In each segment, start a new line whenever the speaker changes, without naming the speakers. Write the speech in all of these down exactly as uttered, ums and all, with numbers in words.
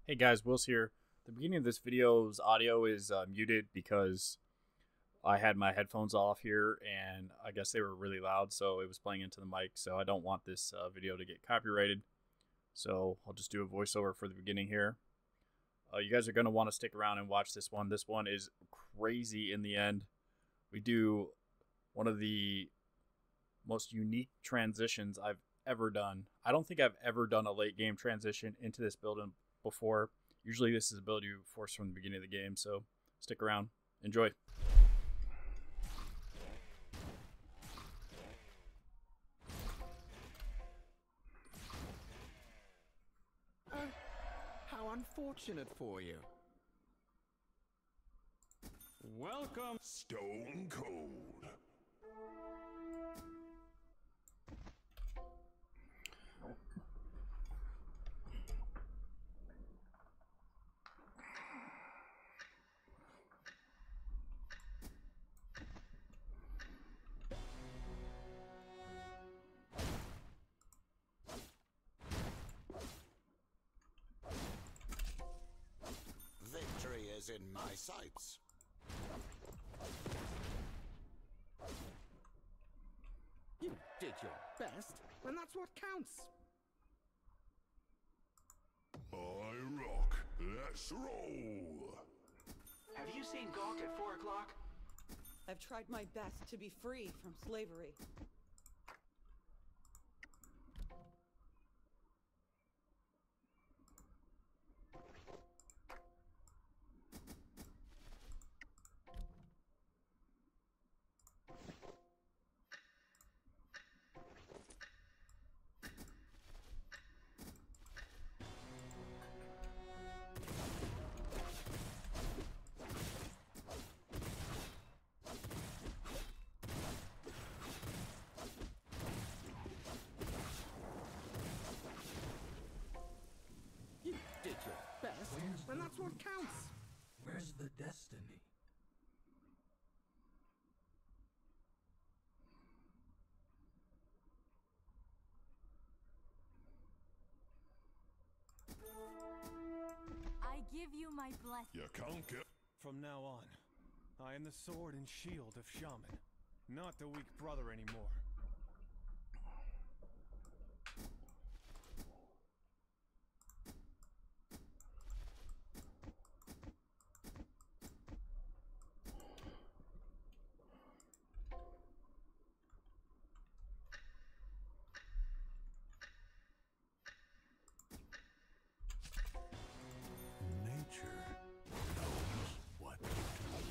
Hey guys, Will's here. The beginning of this video's audio is uh, muted because I had my headphones off here and I guess they were really loud, so it was playing into the mic, so I don't want this uh, video to get copyrighted. So I'll just do a voiceover for the beginning here. Uh, you guys are going to want to stick around and watch this one. This one is crazy in the end. We do one of the most unique transitions I've ever done. I don't think I've ever done a late game transition into this build before. Usually this is a build you force from the beginning of the game, so stick around. Enjoy.
Uh, how unfortunate for you.
Welcome,
Stone Cold.
Victory is in my sights. You did your best, and that's what counts.
I rock. Let's roll.
Have you seen Gawk at four o'clock?
I've tried my best to be free from slavery.
You did your best, and that's what counts.
Where's the destiny?
I give you my blessing.
You can't get.
from now on. I am the sword and shield of Shaman, not the weak brother anymore.
Nature knows what to do.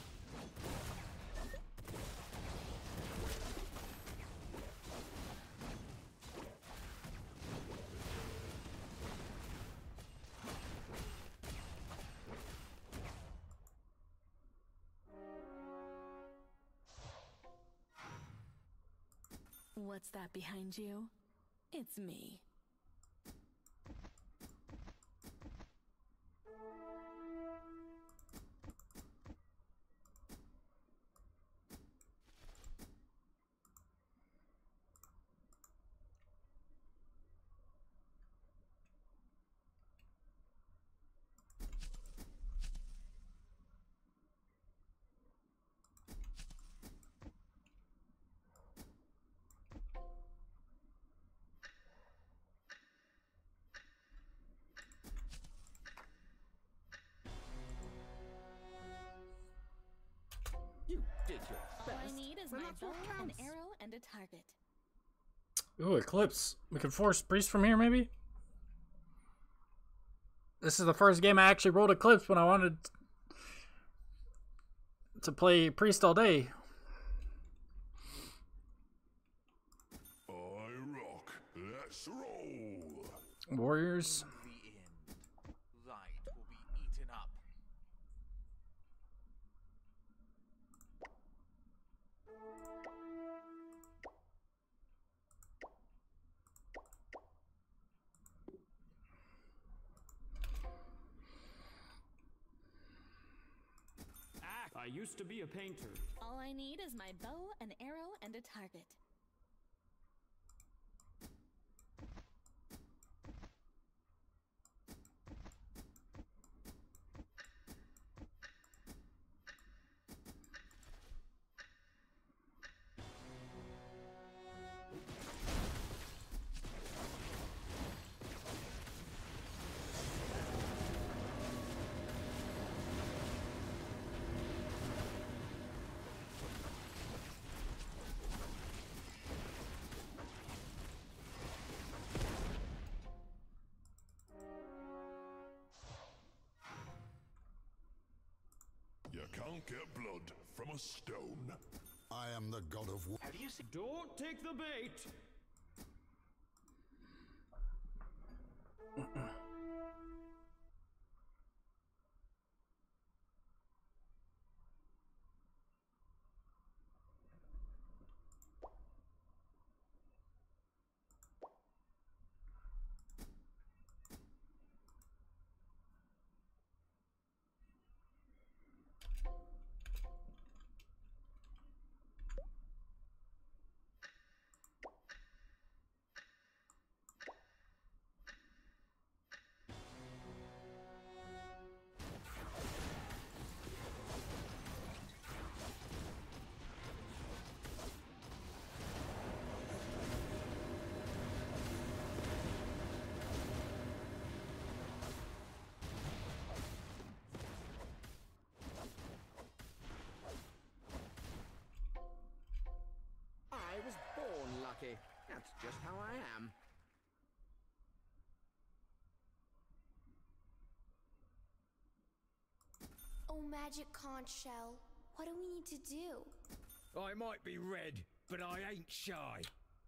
What's that behind you? It's me.
You did your
All
best,
I need is
and
my
that's
bow,
what
an
counts.
arrow, and a target.
Ooh, Eclipse. We can force Priest from here, maybe? This is the first game I actually rolled Eclipse when I wanted to play Priest all day.
I rock. Let's roll.
Warriors.
The end. Light will be eaten up.
Act! I used to be a painter.
All I need is my bow, an arrow, and a target.
can't get blood from a stone.
I am the god of war.
Have you seen?
Don't take the bait!
I was born lucky. That's just how I am.
Oh, magic conch shell. What do we need to do?
I might be red, but I ain't shy.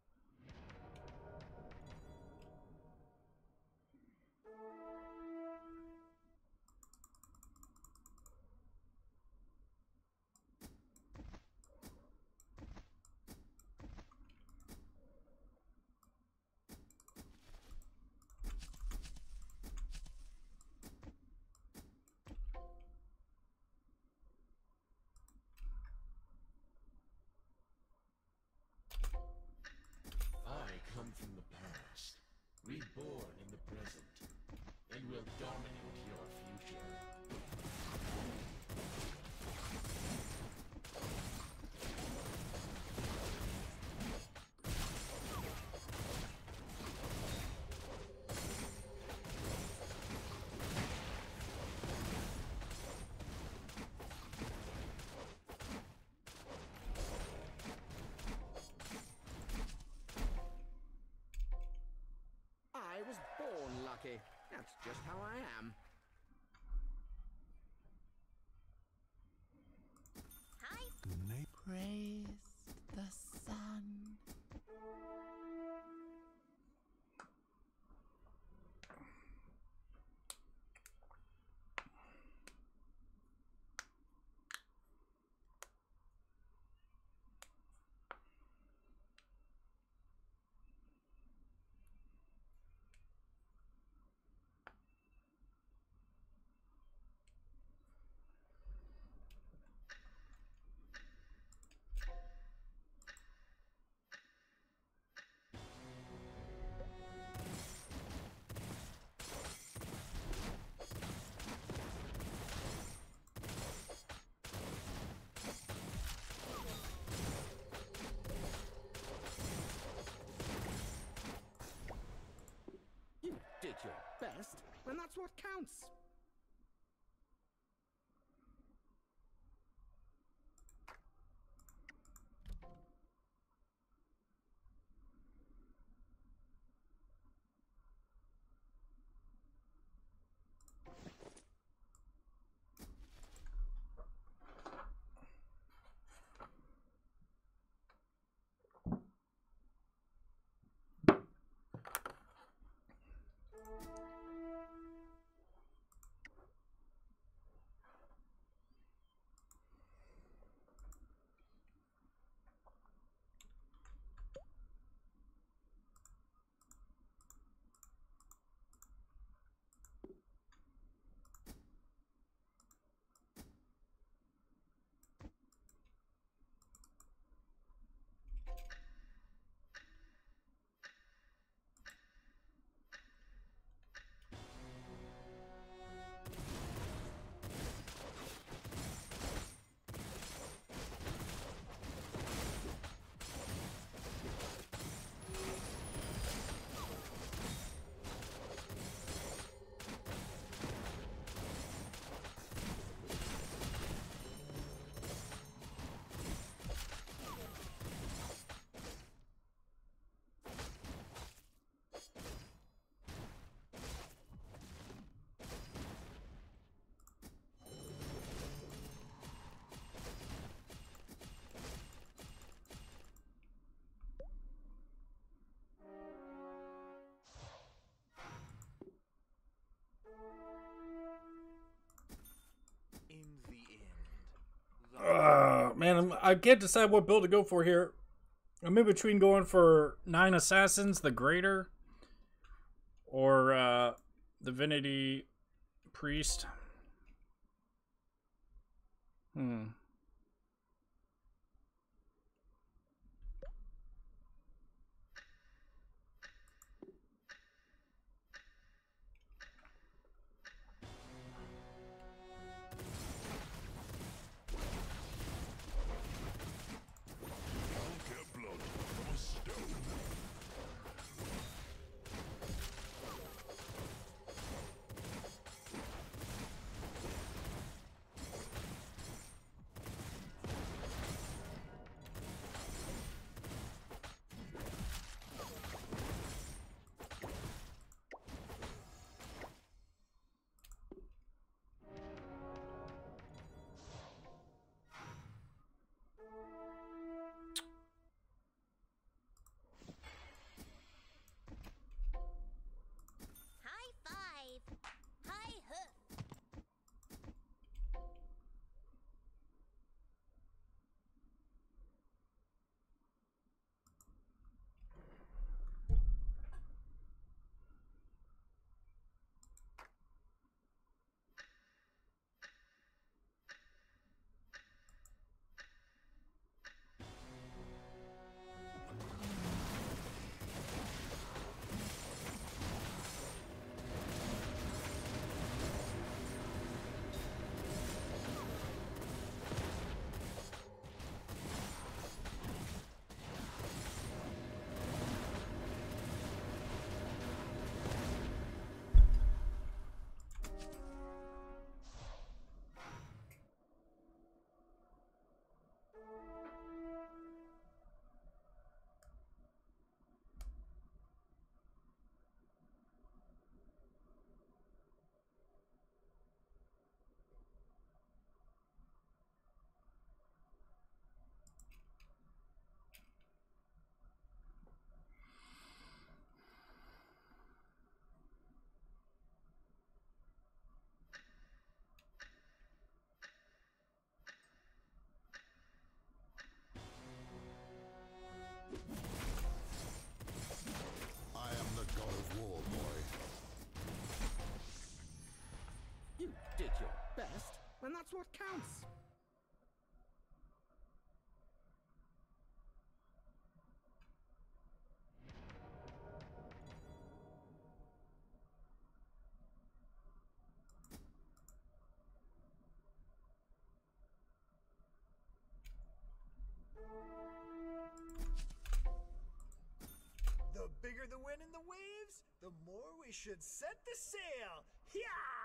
I come from the past, reborn in the present, and will dominate your future.
I was born lucky. That's just how I am.
Hi.
Praise the sun.
You did your best, and that's what counts.
Man, I'm, I can't decide what build to go for here. I'm in between going for Nine Assassins, the Greater, or uh, Divinity Priest. Hmm.
did your best, and that's what counts.
The bigger the wind in the waves, the more we should set the sail. Yeah!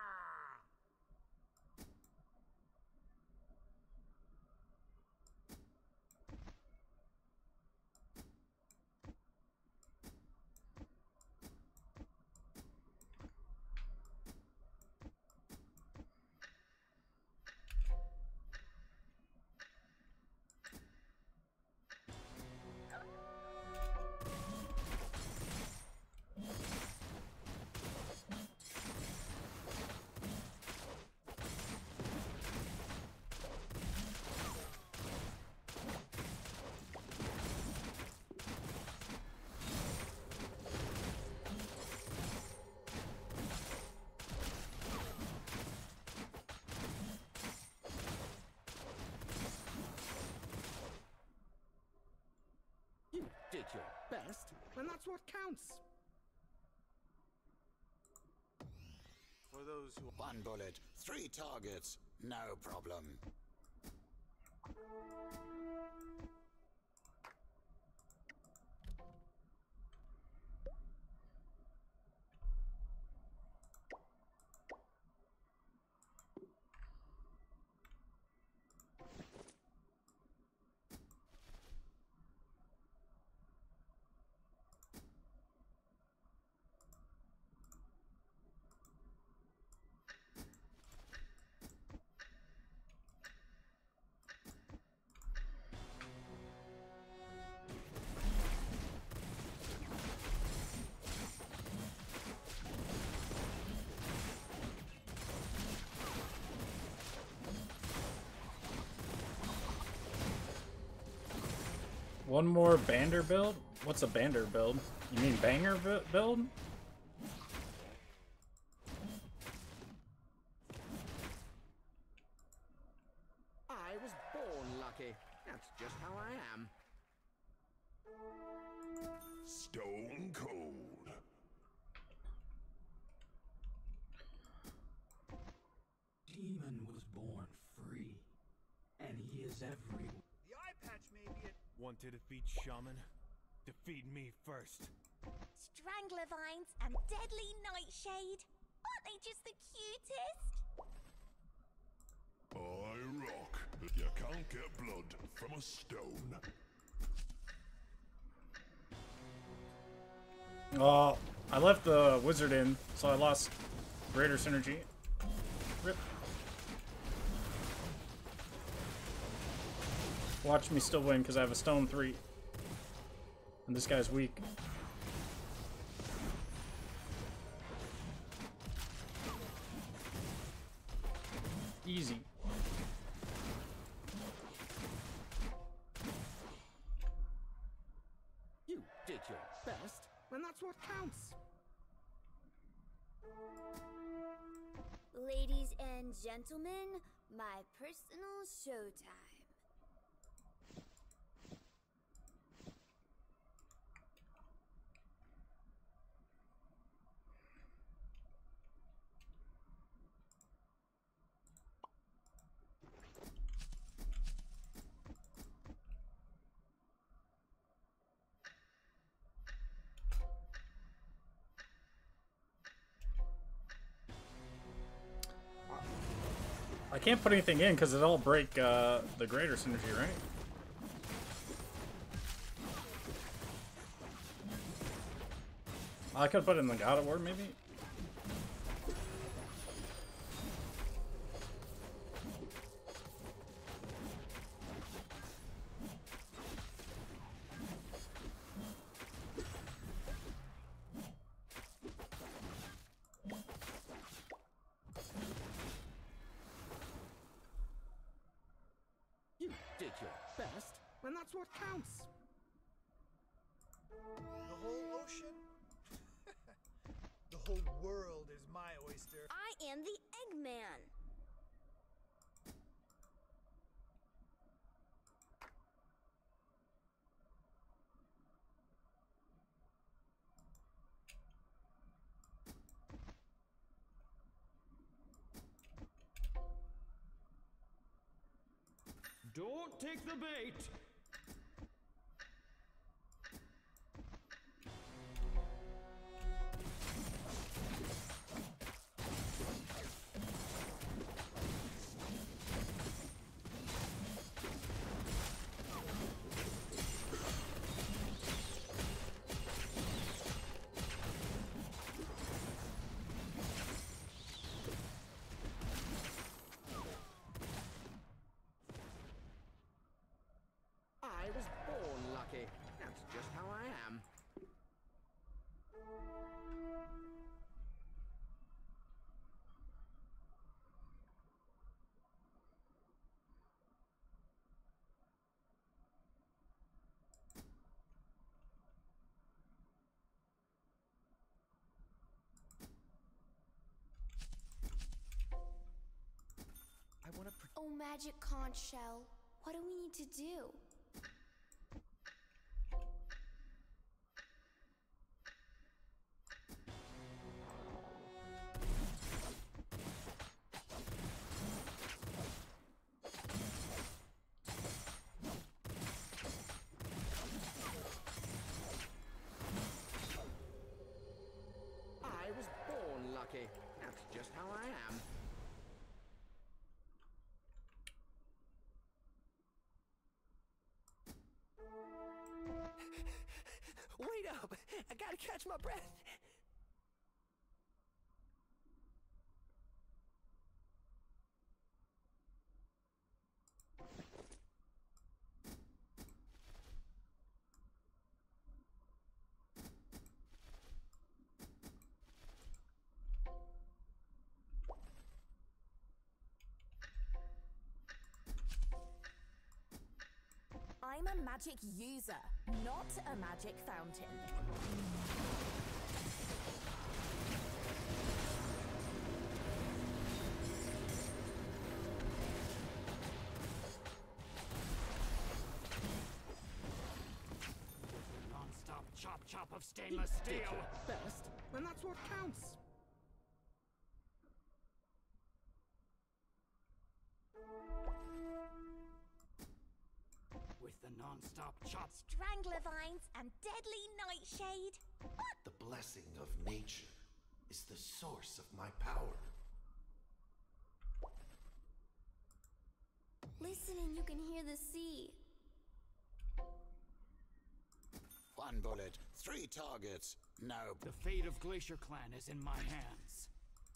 You did your best, and that's what counts.
For those who...
One bullet, three targets, no problem.
One more Bander build? What's a Bander build? You mean banger bu build?
I was born lucky. That's just how I am.
Stone cold.
Demon was born free, and he is everywhere.
The eye patch may be a...
Want to defeat Shaman? Defeat me first.
Strangler vines and deadly nightshade. Aren't they just the cutest?
I rock. You can't get blood from a stone.
Oh, I left the wizard in, so I lost greater synergy. Rip. Watch me still win because I have a stone three. And this guy's weak. Easy.
You did your best, and that's what counts.
Ladies and gentlemen, my personal showtime.
I can't put anything in because it'll break uh, the greater synergy, right? I could put it in the God of War, maybe?
You did your best, and that's what counts.
The whole ocean? The whole world is my oyster.
I am the Eggman.
Don't take the bait!
I was born lucky. That's just how I am.
I want to...
Oh, magic conch shell. What do we need to do?
I was born lucky. That's just how I am.
Wait up! I gotta catch my breath!
I'm a magic user, not a magic fountain.
Non-stop chop chop of stainless
You did
steel.
your best, and that's what counts.
With the non-stop chop.
Strangler vines and deadly nightshade.
The blessing of nature is the source of my power.
Listen and you can hear the sea.
One bullet, three targets. No.
The fate of Glacier Clan is in my hands.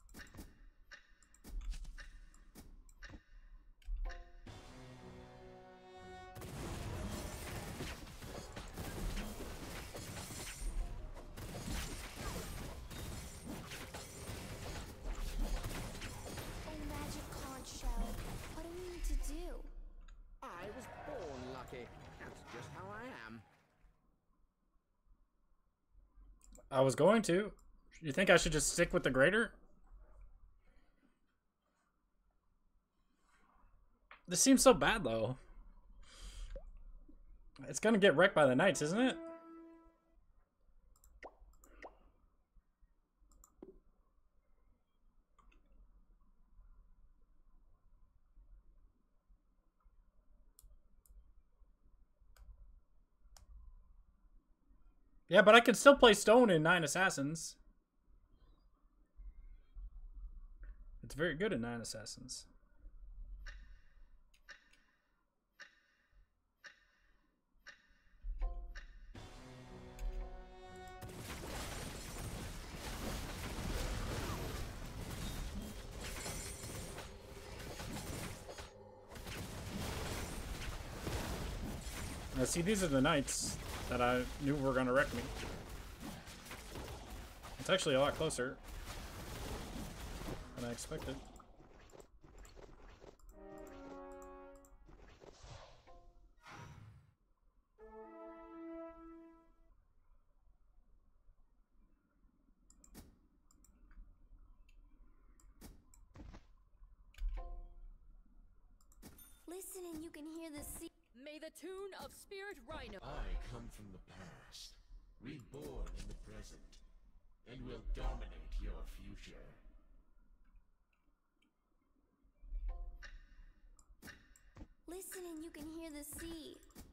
Oh, magic conch shell. What do we need to do?
I was born lucky. That's just how I am.
I was going to. You think I should just stick with the grater? This seems so bad, though. It's gonna get wrecked by the knights, isn't it? Yeah, but I can still play Stone in Nine Assassins. It's very good in Nine Assassins. Now, see, these are the knights that I knew were going to wreck me. It's actually a lot closer than I expected.
Listen and you can hear the sea.
May the tune of Spirit Rhino.
I come from the past, reborn in the present, and will dominate your future.
Listen and you can hear the sea.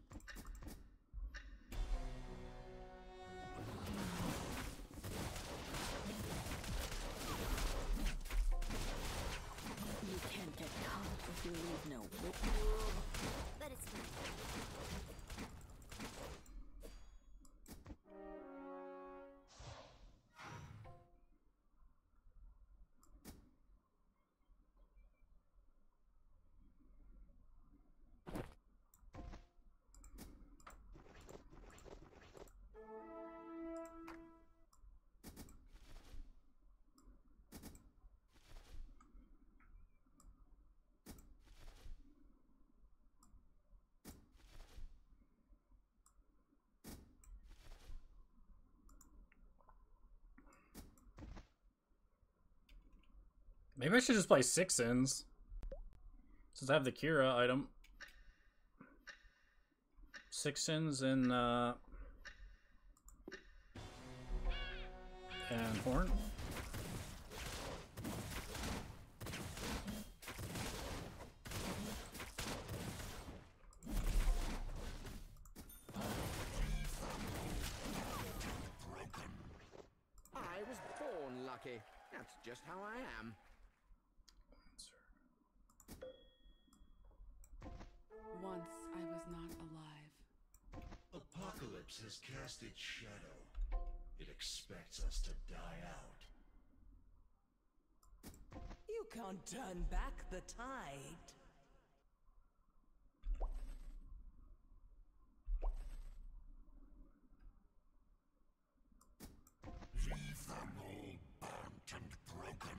You can't get caught if you leave no witness.
But it's fine.
Maybe I should just play Six Sins. Since I have the Kira item. Six Sins and, uh... and Horn.
I was born lucky. That's just how I am.
Once I was not alive.
Apocalypse has cast its shadow. It expects us to die out.
You can't turn back the tide.
Leave them all burnt and broken.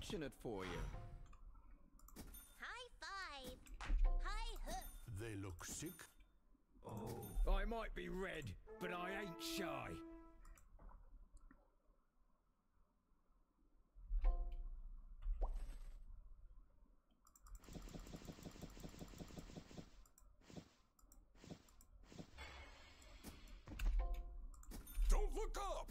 affectionate for you.
High five. High hoof.
They look sick.
Oh, I might be red, but I ain't shy.
Don't look up!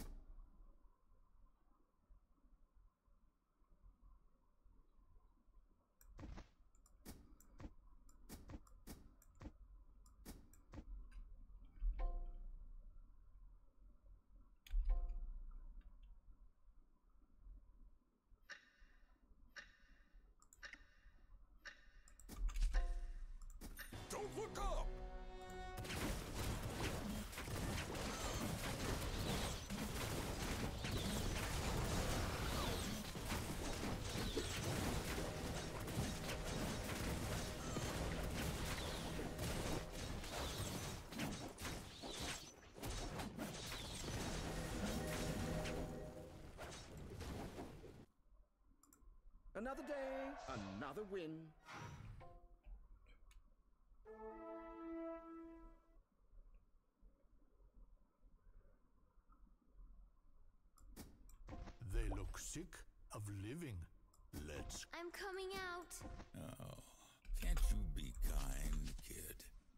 Don't look up!
Another day, another win.
They look sick of living. Let's...
I'm coming out.
Oh, can't you be kind, kid?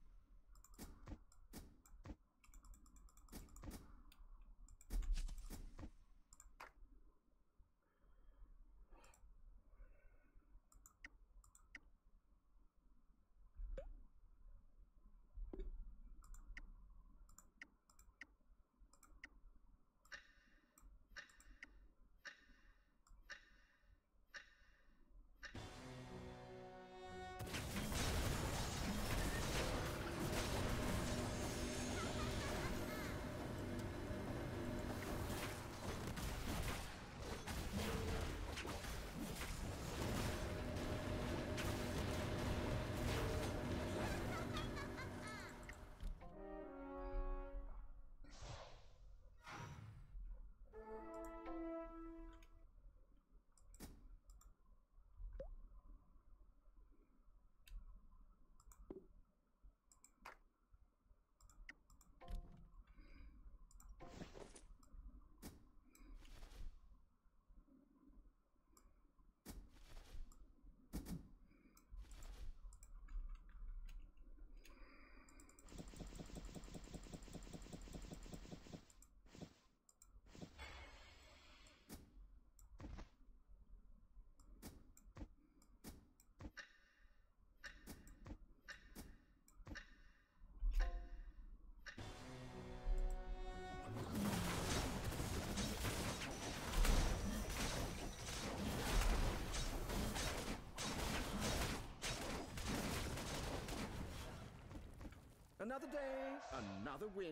Another day, another win.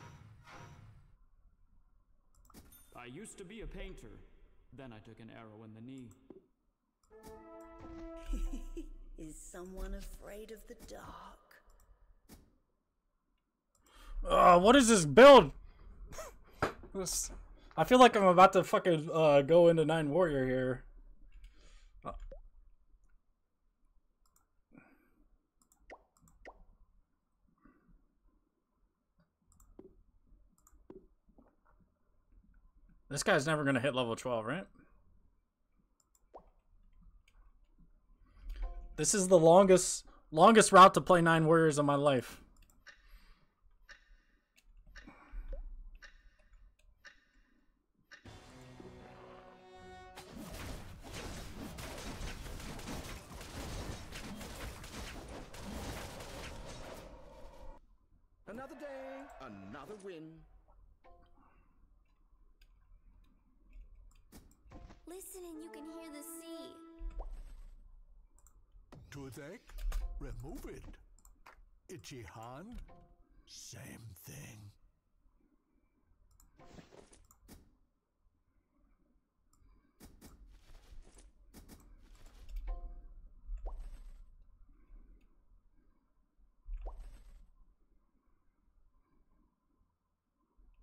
I used to be a painter. Then I took an arrow in the knee.
Is someone afraid of the dark?
Uh, what is this build? This, I feel like I'm about to fucking uh, go into Nine Warrior here. Uh. This guy's never gonna hit level twelve, right? This is the longest longest route to play Nine Warriors of my life.
Another day, another win.
Listen and you can hear the sea.
Toothache? Remove it. Itchy hand? Same thing.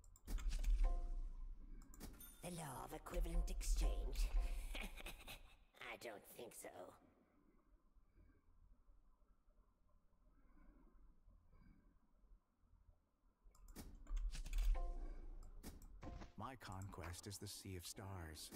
The law of equivalent exchange.
I don't think so.
My conquest is the Sea of Stars.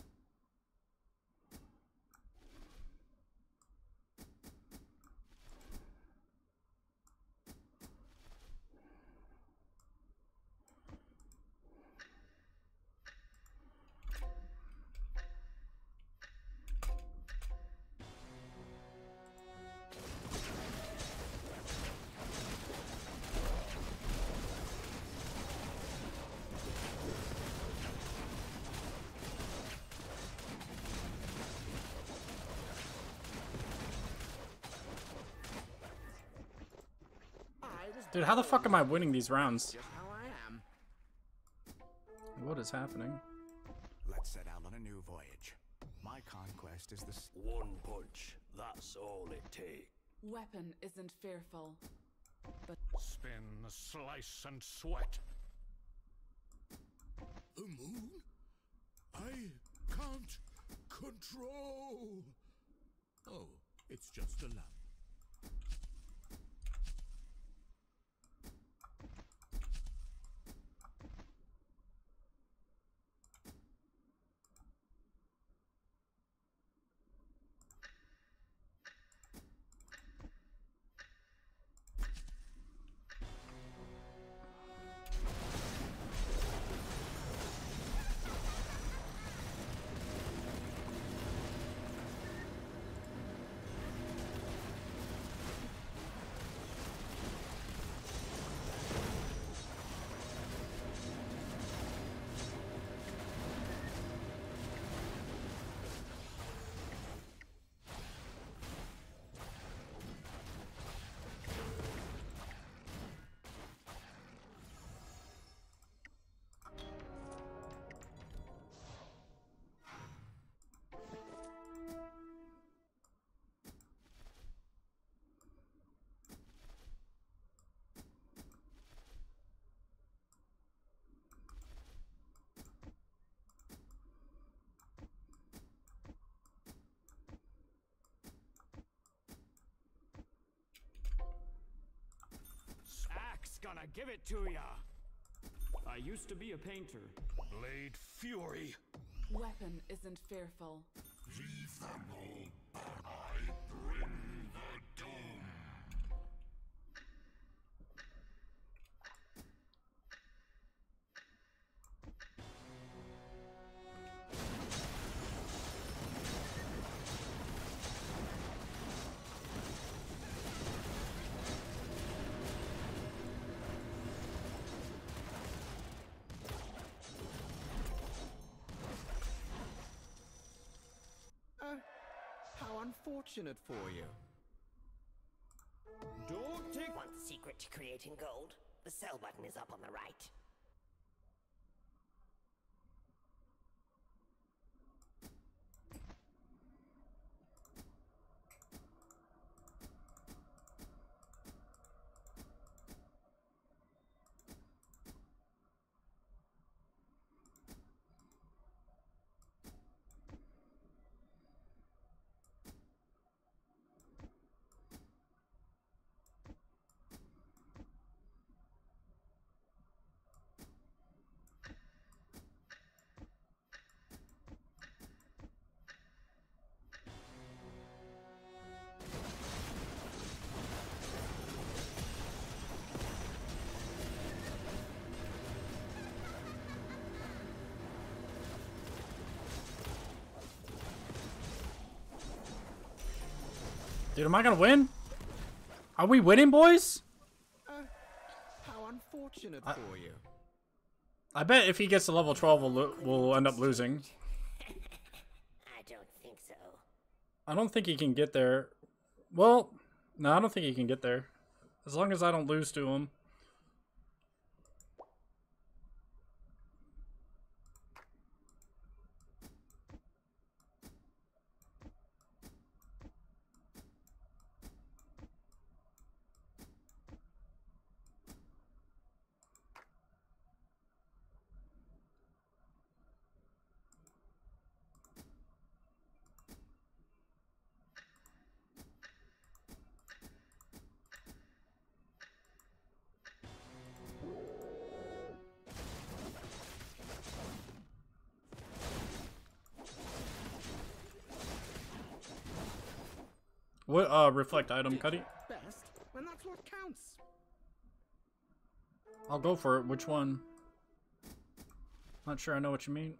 Dude, how the fuck am I winning these rounds?
Just how I am.
What is happening?
Let's set out on a new voyage. My conquest is the s-
One punch, that's all it takes.
Weapon isn't fearful, but
Spin, slice, and sweat.
The moon? I can't control. Oh, it's just a lamp.
Axe gonna give it to ya! I used to be a painter.
Blade Fury.
weapon isn't fearful.
Leave them all, but I bring the doom.
How unfortunate for you.
Don't take... Want the secret to creating gold? The sell button is up on the right.
Dude, am I gonna win? Are we winning, boys?
Uh, how unfortunate
I,
for you.
I bet if he gets to level twelve, we'll, lo we'll end up losing.
I don't think so.
I don't think he can get there. Well, no, I don't think he can get there. As long as I don't lose to him. What uh reflect item, Cuddy?
Best, and that's what counts.
I'll go for it. Which one? Not sure I know what you mean.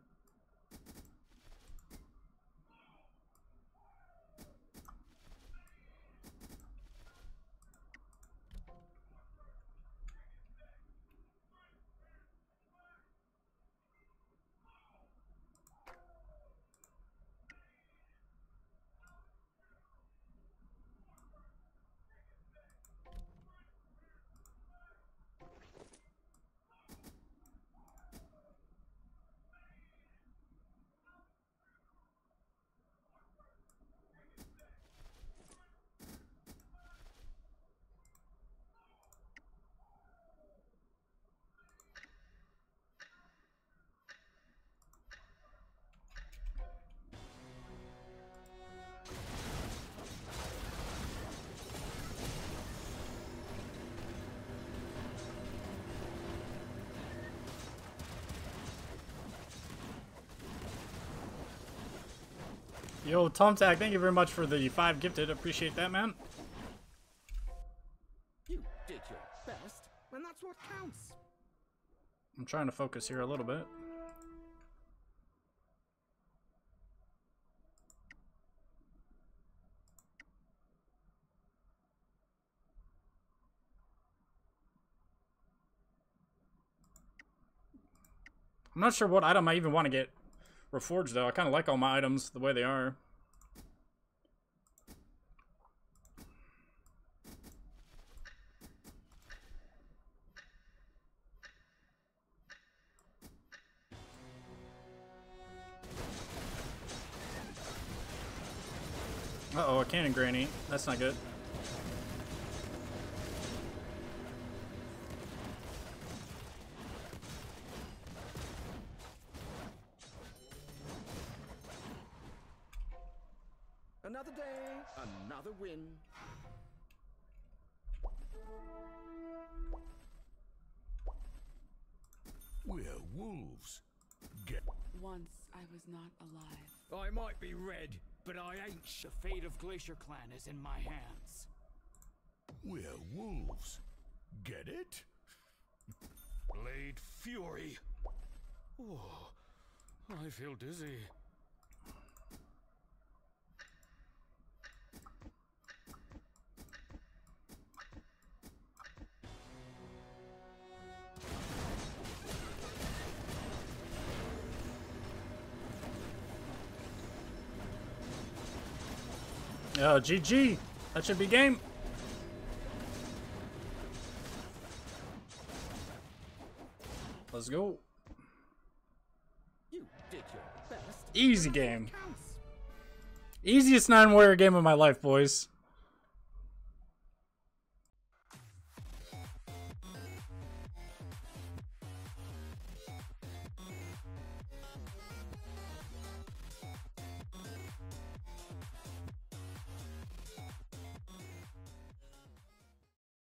Yo, Tom Tag, thank you very much for the five gifted. Appreciate that, man.
You did your best, and that's what counts.
I'm trying to focus here a little bit. I'm not sure what item I even want to get reforged, though. I kind of like all my items the way they are. Uh-oh, a cannon granny. That's not good.
Another day, another win.
We're wolves. Get.
Once I was not alive.
I might be red, but I ain't. The fate of Glacier Clan is in my hands.
We're wolves. Get it?
Blade Fury. Oh, I feel dizzy.
Uh, G G. That should be game. Let's go.
You did your best.
Easy game. Easiest nine warrior game of my life, boys.